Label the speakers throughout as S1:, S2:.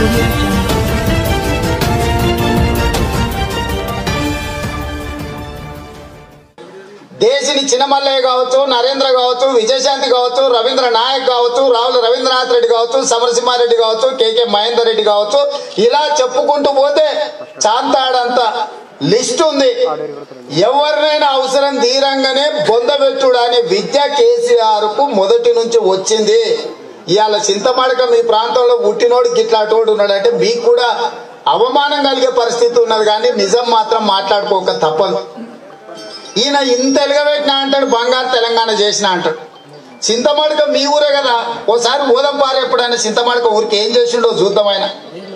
S1: దేశిని చిన్నమల్లయ్య కావచ్చు, నరేంద్ర కావచ్చు, విజయశాంతి కావచ్చు, రవీంద్ర నాయక్ కావచ్చు, రావుల రవీంద్రనాథ్ రెడ్డి కావచ్చు, సమరసింహారెడ్డి కావచ్చు, కేకే మహేందర్ రెడ్డి కావచ్చు, ఇలా చెప్పుకుంటూ పోతే చాంతాడంత లిస్ట్ ఉంది. ఎవరినైనా అవసరం తీరంగానే బొందబెట్టుడు అనే విద్య కేసీఆర్ కు మొదటి నుంచి వచ్చింది. ఇవాళ చింతమడక మీ ప్రాంతంలో పుట్టినోడు గిట్లాటోడు ఉన్నాడంటే మీకు కూడా అవమానం కలిగే పరిస్థితి ఉన్నది, కానీ నిజం మాత్రం మాట్లాడుకోక తప్పదు. ఈయన ఇంత ఎలుగబెట్టినా అంటాడు, బంగారు తెలంగాణ చేసిన అంటాడు. చింతమడక మీ ఊరే కదా, ఓసారి ఓదం పారు ఎప్పుడైనా చింతమడక ఊరికి ఏం చేసిండో చూద్దాం ఆయన.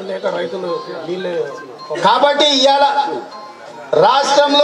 S1: కాబట్టి ఇవాళ రాష్ట్రంలో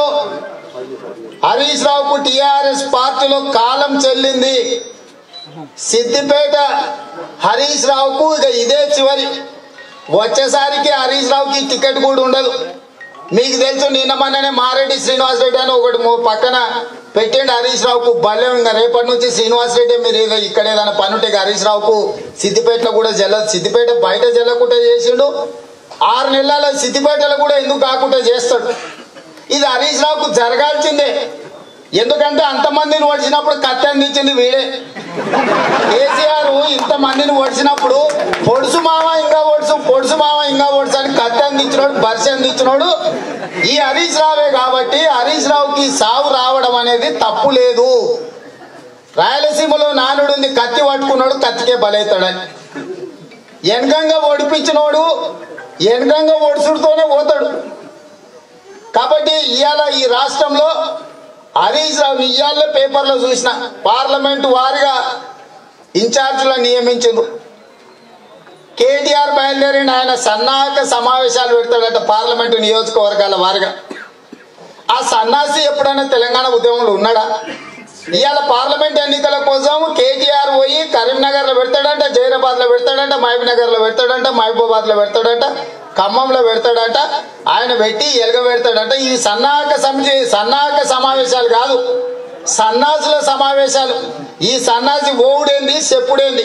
S1: హరీష్ రావుకు టిఆర్ఎస్ పార్టీలో కాలం చెల్లింది. సిద్దిపేట హరీష్ రావుకు ఇక ఇదే చివరి. వచ్చేసరికి హరీష్ రావుకి టికెట్ కూడా ఉండదు. మీకు తెలుసు, నిన్న మొన్ననే మారెడ్డి శ్రీనివాస్ రెడ్డి అని ఒకటి పక్కన పెట్టండి హరీష్ రావుకు బల్లెం. ఇంకా రేపటి నుంచి శ్రీనివాస్ రెడ్డి మీరు ఇక్కడ ఏదైనా పని ఉంటే హరీష్ రావుకు సిద్దిపేటలో కూడా సిద్దిపేట బయట జల్లకుండా చేసిండు. 6 నెలల సిద్దిపేటలో కూడా ఎందుకు కాకుండా చేస్తాడు. ఇది హరీష్ రావుకు జరగాల్సిందే. ఎందుకంటే అంతమందిని ఓడిచినప్పుడు కత్తి అందించింది వీడే. కేసీఆర్ ఇంతమందిని ఓడిచినప్పుడు పొడుసు మామ ఇంకా ఓడుసు, పొడుసు మామ ఇంకా ఓడుసు అని కత్తి అందించినోడు, బరిసి అందించినోడు ఈ హరీష్ రావే. కాబట్టి హరీష్ రావుకి సావు రావడం అనేది తప్పు లేదు. రాయలసీమలో నానుడుంది, కత్తి పట్టుకున్నాడు కత్తికే బలవుతాడని. వెనకంగా ఓడిపించినోడు వెనకంగా ఓడుసుడుతోనే పోతాడు. కాబట్టి ఇవాళ ఈ రాష్ట్రంలో హరీష్ రావు ఇవాళ పేపర్లో చూసిన పార్లమెంటు వారిగా ఇన్ఛార్జీలను నియమించారు. కేటీఆర్ బయలుదేరిన ఆయన సన్నాహక సమావేశాలు పెడతాడట పార్లమెంటు నియోజకవర్గాల వారిగా. ఆ సన్నాసి ఎప్పుడైనా తెలంగాణ ఉద్యమంలో ఉన్నాడా? ఇవాళ పార్లమెంట్ ఎన్నికల కోసం కేటీఆర్ పోయి కరీంనగర్ లో పెడతాడంట, జైరాబాద్ లో పెడతాడంట, మహబూబ్నగర్ లో పెడతాడంట, మహబూబాబాద్ లో పెడతాడంట, ఖమ్మంలో పెడతాడంట. ఆయన పెట్టి ఎలుగ పెడతాడంట. ఈ సన్నాహక సమావేశాలు కాదు, సన్నాసుల సమావేశాలు. ఈ సన్నాసి ఓవుడేంది, చెప్పుడేంది.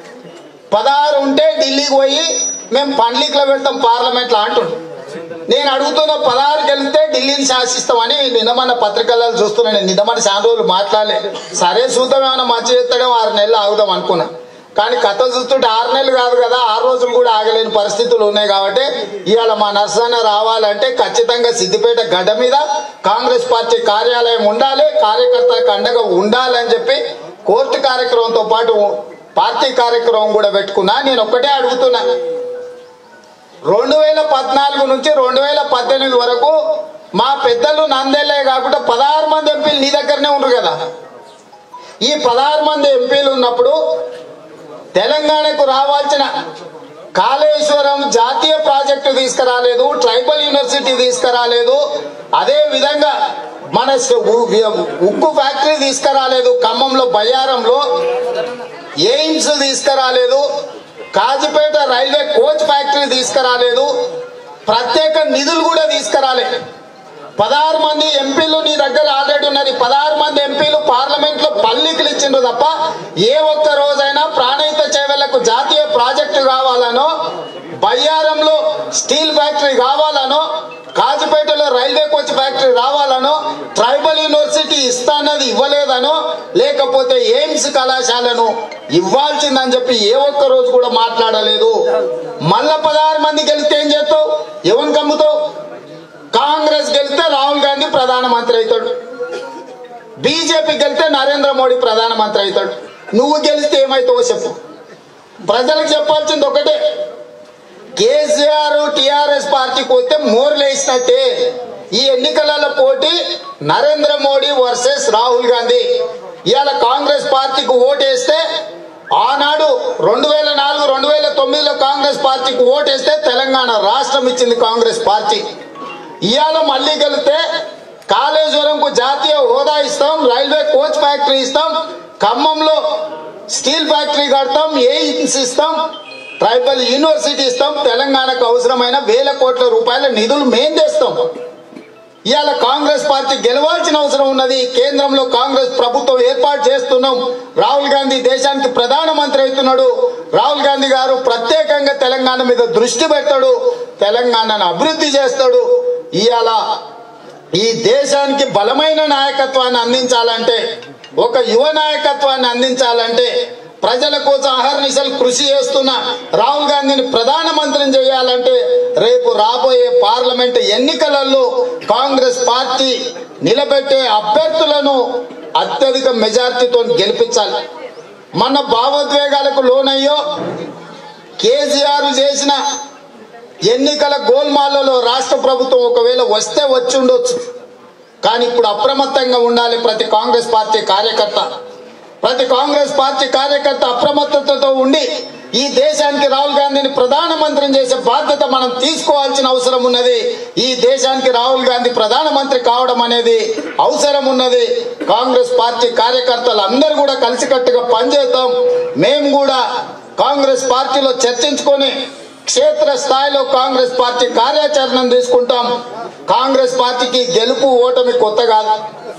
S1: 16 ఉంటే ఢిల్లీకి పోయి మేము పండ్లిక్లో పెడతాం పార్లమెంట్లో అంటుండు. నేను అడుగుతున్న 16కి వెళ్తే ఢిల్లీని శాసిస్తామని నిన్నమన్న పత్రికల్లో చూస్తున్నాను. నిన్నమన్న చాలా రోజులు మాట్లాడలే. సరే చూద్దాం, ఏమైనా మంచి చేస్తాడేమో 6 నెలలు ఆగుదాం అనుకున్నా. కానీ కథ చూస్తుంటే 6 నెలలు కాదు కదా, 6 రోజులు కూడా ఆగలేని పరిస్థితులు ఉన్నాయి. కాబట్టి ఇవాళ మా నర్సన్న రావాలంటే ఖచ్చితంగా సిద్దిపేట గడ్డ మీద కాంగ్రెస్ పార్టీ కార్యాలయం ఉండాలి, కార్యకర్తలకు అండగా ఉండాలని చెప్పి కోర్టు కార్యక్రమంతో పాటు పార్టీ కార్యక్రమం కూడా పెట్టుకున్నా. నేను ఒక్కటే అడుగుతున్నా, 2014 నుంచి 2018 వరకు మా పెద్దలు నందేలే కాకుండా 16 మంది ఎంపీలు నీ దగ్గరనే ఉన్నారు కదా. ఈ 16 మంది ఎంపీలు ఉన్నప్పుడు తెలంగాణకు రావాల్సిన కాళేశ్వరం జాతీయ ప్రాజెక్టు తీసుకురాలేదు, ట్రైబల్ యూనివర్సిటీ తీసుకురాలేదు, అదే విధంగా మన ఉక్కు ఫ్యాక్టరీ తీసుకురాలేదు, ఖమ్మంలో బయ్యారంలో ఎయిమ్స్ తీసుకురాలేదు, కాజీపేట రైల్వే కోచ్ ఫ్యాక్టరీ తీసుకురాలేదు, ప్రత్యేక నిధులు కూడా తీసుకురాలేదు. 16 మంది ఎంపీలు నీ దగ్గర ఆల్రెడీ ఉన్నారు. 16 మంది ఎంపీలు పార్లమెంట్ లో పల్లికలు ఇచ్చిండ్రు తప్ప ఏ ఒక్క రోజైనా ప్రాణహిత చేవెళ్లకు జాతీయ ప్రాజెక్టు కావాలనో, బయ్యారంలో స్టీల్ ఫ్యాక్టరీ కావాలనో, కాజీపేటలో రైల్వే కోచ్ ఫ్యాక్టరీ రావాలనో, ట్రైబల్ యూనివర్సిటీ ఇస్తానది ఇవ్వలేదనో, లేకపోతే ఎయిమ్స్ కళాశాలను ఇవ్వాల్సిందని చెప్పి ఏ ఒక్క రోజు కూడా మాట్లాడలేదు. మళ్ళా 16 మంది గెలిస్తే ఏం చేస్తావు? ఎవరిని కమ్ముతావు? కాంగ్రెస్ గెలిస్తే రాహుల్ గాంధీ ప్రధానమంత్రి అవుతాడు, బీజేపీ గెలిస్తే నరేంద్ర మోడీ ప్రధానమంత్రి అవుతాడు. నువ్వు గెలిస్తే ఏమైతావో చెప్పు. ప్రజలకు చెప్పాల్సింది ఒకటే, కేసీఆర్ టిఆర్ఎస్ పార్టీకి వస్తే మోర్లేసినట్టే. ఈ ఎన్నికలలో పోటీ నరేంద్ర మోడీ వర్సెస్ రాహుల్ గాంధీ. ఇవాళ కాంగ్రెస్ పార్టీకి ఓటేస్తే ఆనాడు 2004, 2009లో కాంగ్రెస్ పార్టీకి ఓటేస్తే తెలంగాణ రాష్ట్రం ఇచ్చింది కాంగ్రెస్ పార్టీ. ఇవాళ మళ్ళీ గెలిస్తే కాళేశ్వరంకు జాతీయ హోదా ఇస్తాం, రైల్వే కోచ్ ఫ్యాక్టరీ ఇస్తాం, ఖమ్మంలో స్టీల్ ఫ్యాక్టరీ కడతాం, ఎయిమ్స్ ఇస్తాం, ట్రైబల్ యూనివర్సిటీ ఇస్తాం, తెలంగాణకు అవసరమైన 1000 కోట్ల రూపాయల నిధులు మేం తెస్తాం. ఇవాళ కాంగ్రెస్ పార్టీ గెలవాల్సిన అవసరం ఉన్నది. కేంద్రంలో కాంగ్రెస్ ప్రభుత్వం ఏర్పాటు చేస్తున్నాం. రాహుల్ గాంధీ దేశానికి ప్రధానమంత్రి అవుతున్నాడు. రాహుల్ గాంధీ గారు ప్రత్యేకంగా తెలంగాణ మీద దృష్టి పెడతాడు, తెలంగాణను అభివృద్ధి చేస్తాడు. ఇవాళ ఈ దేశానికి బలమైన నాయకత్వాన్ని అందించాలంటే, ఒక యువ నాయకత్వాన్ని అందించాలంటే, ప్రజల కోసం అహర్నిశలు కృషి చేస్తున్న రాహుల్ గాంధీని ప్రధానమంత్రిని చేయాలంటే రేపు రాబోయే పార్లమెంట్ ఎన్నికలలో కాంగ్రెస్ పార్టీ నిలబెట్టే అభ్యర్థులను అత్యధిక మెజార్టీతో గెలిపించాలి. మన భావోద్వేగాలకు లోనయ్యో కేసీఆర్ చేసిన ఎన్నికల గోల్మాలలో రాష్ట్ర ప్రభుత్వం ఒకవేళ వస్తే వచ్చి ఉండొచ్చు. కానీ ఇప్పుడు అప్రమత్తంగా ఉండాలి ప్రతి కాంగ్రెస్ పార్టీ కార్యకర్త. ప్రతి కాంగ్రెస్ పార్టీ కార్యకర్త అప్రమత్తతతో ఉండి ఈ దేశానికి రాహుల్ గాంధీని ప్రధానమంత్రిని చేసే బాధ్యత మనం తీసుకోవాల్సిన అవసరం ఉన్నది. ఈ దేశానికి రాహుల్ గాంధీ ప్రధానమంత్రి కావడం అనేది అవసరం ఉన్నది. కాంగ్రెస్ పార్టీ కార్యకర్తలు అందరూ కూడా కలిసికట్టుగా పనిచేద్దాం. మేము కూడా కాంగ్రెస్ పార్టీలో చర్చించుకొని క్షేత్ర స్థాయిలో కాంగ్రెస్ పార్టీ కార్యాచరణను తీసుకుంటాం. కాంగ్రెస్ పార్టీకి గెలుపు ఓటమి కొత్త కాదు.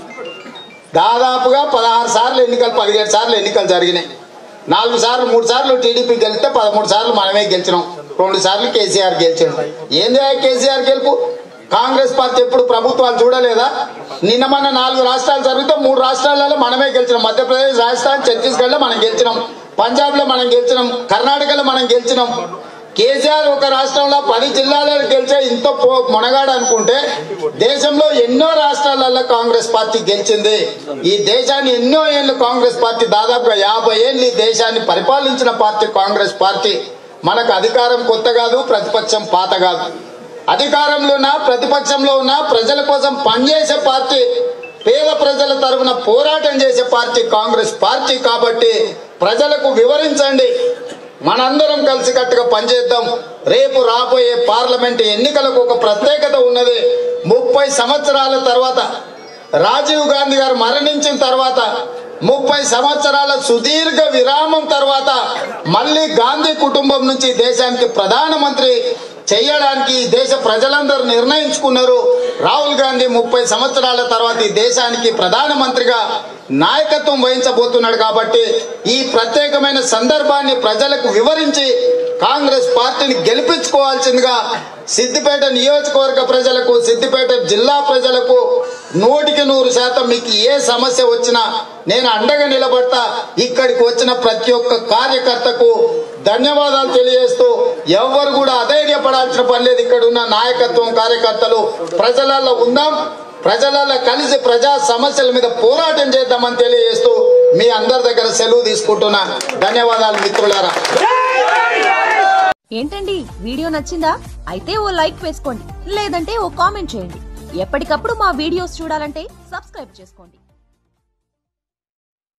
S1: దాదాపుగా 16 సార్లు ఎన్నికలు, 17 సార్లు ఎన్నికలు జరిగినాయి. 4 సార్లు 3 సార్లు టీడీపీ గెలిస్తే 13 సార్లు మనమే గెలిచినాం. 2 సార్లు కేసీఆర్ గెలిచాడు. ఏంది కేసీఆర్ గెలుపు? కాంగ్రెస్ పార్టీ ఎప్పుడు ప్రభుత్వాలు చూడలేదా? నిన్న మన 4 రాష్ట్రాలు జరిగితే 3 రాష్ట్రాలలో మనమే గెలిచినాం. మధ్యప్రదేశ్, రాజస్థాన్, ఛత్తీస్గఢ్ లో మనం గెలిచినాం. పంజాబ్ లో మనం గెలిచినాం. కర్ణాటకలో మనం గెలిచినాం. కేసీఆర్ ఒక రాష్ట్రంలో 10 జిల్లాలలో గెలిచే ఇంత మొనగాడు అనుకుంటే దేశంలో ఎన్నో రాష్ట్రాలలో కాంగ్రెస్ పార్టీ గెలిచింది. ఈ దేశాన్ని ఎన్నో ఏళ్ళు కాంగ్రెస్ పార్టీ, దాదాపుగా 50 ఏళ్ళు ఈ దేశాన్ని పరిపాలించిన పార్టీ కాంగ్రెస్ పార్టీ. మనకు అధికారం కొత్త కాదు, ప్రతిపక్షం పాత కాదు. అధికారంలో ఉన్నా ప్రతిపక్షంలో ఉన్నా ప్రజల కోసం పనిచేసే పార్టీ, పేద ప్రజల తరఫున పోరాటం చేసే పార్టీ కాంగ్రెస్ పార్టీ. కాబట్టి ప్రజలకు వివరించండి, మనందరం కలిసికట్టుగా పనిచేద్దాం. రేపు రాబోయే పార్లమెంట్ ఎన్నికలకు ఒక ప్రత్యేకత ఉన్నది. 30 సంవత్సరాల తర్వాత, రాజీవ్ గాంధీ గారు మరణించిన తర్వాత 30 సంవత్సరాల సుదీర్ఘ విరామం తర్వాత మళ్ళీ గాంధీ కుటుంబం నుంచి దేశానికి ప్రధానమంత్రి చేయడానికి ఈ దేశ ప్రజలందరూ నిర్ణయించుకున్నారు. రాహుల్ గాంధీ 30 సంవత్సరాల తర్వాత ఈ దేశానికి ప్రధానమంత్రిగా నాయకత్వం వహించబోతున్నాడు. కాబట్టి ఈ ప్రత్యేకమైన సందర్భాన్ని ప్రజలకు వివరించి కాంగ్రెస్ పార్టీని గెలిపించుకోవాల్సిందిగా సిద్దిపేట నియోజకవర్గ ప్రజలకు, సిద్దిపేట జిల్లా ప్రజలకు 100% మీకు ఏ సమస్య వచ్చినా నేను అండగా నిలబడతా. ఇక్కడికి వచ్చిన ప్రతి ఒక్క కార్యకర్తకు ధన్యవాదాలు తెలియజేస్తూ, ఎవరు కూడా అధైర్యపడాల్సిన పని లేదు. ఇక్కడ ఉన్న నాయకత్వం, కార్యకర్తలు ప్రజలలో ఉందాం, ప్రజలలో కలిసి ప్రజా సమస్యల మీద పోరాటం చేద్దామని తెలియజేస్తూ మీ అందరి దగ్గర సెలవు తీసుకుంటున్నా. ధన్యవాదాలు మిత్రులారా.
S2: ఏంటండి, వీడియో నచ్చిందా? అయితే ఓ లైక్ వేసుకోండి, లేదంటే ఓ కామెంట్ చేయండి. ఎప్పటికప్పుడు మా వీడియోస్ చూడాలంటే సబ్స్క్రైబ్ చేసుకోండి.